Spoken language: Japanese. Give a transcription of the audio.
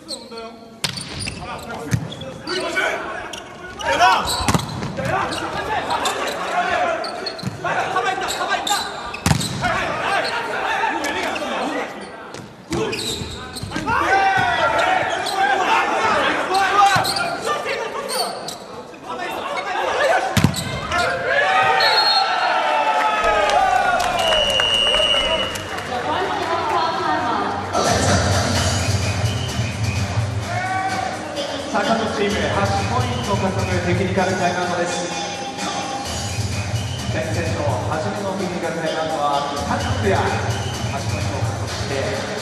坂野チーム8ポイント獲得テクニカルタイムアウトです。先々の初めのテクニカルタイムアウトは韓国ペア8ポイントを獲得して